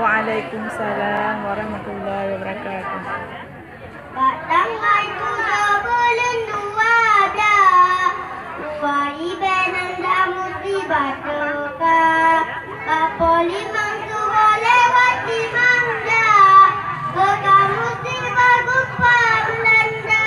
Waalaikumsalam warahmatullahi wabarakatuh. Tanggal 7 bulan 2 dah, dua ibadah dah musibah teka. Kapoli mangsu boleh wati mangga, beka musibah gupa melanda.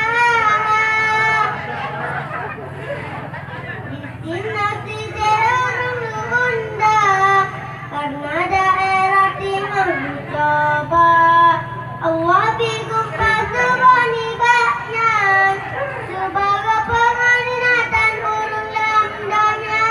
Di sini orang unda, karena daerah timur dicoba. Allah bikum pasubani bakyan, sebagai penginatan urung lamdanya.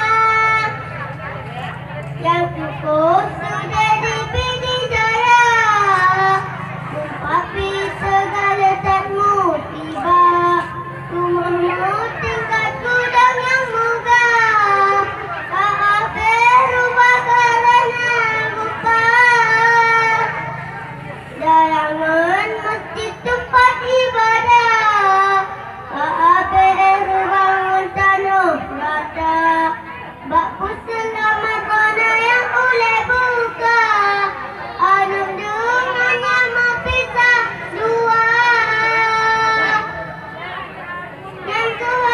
Yang cukup sudah dipilih jaya, mempapi segala tatmu tiba. Rumahmu tingkat gudang yang megah, tak berubah kerana lupa. Dayangan masjid tempat ibadah, APR bangun tanah rata. Bakku selamat mana yang boleh buka, anak dengannya mempisah dua. Yang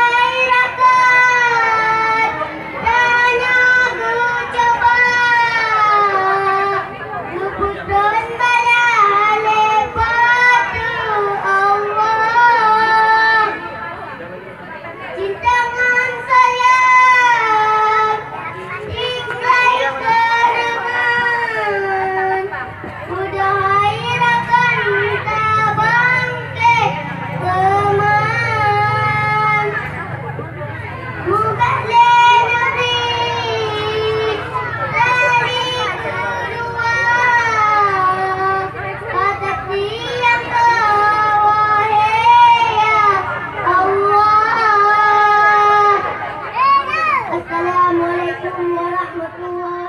kehirakan dan yang coba, luput dan bala lepas Allah. Cintangan sayang tinggal kenangan, udah hairakan tak bangkit teman. Buka Nabi dari kedua, kata siang kau ya Allah. Assalamualaikum warahmatullahi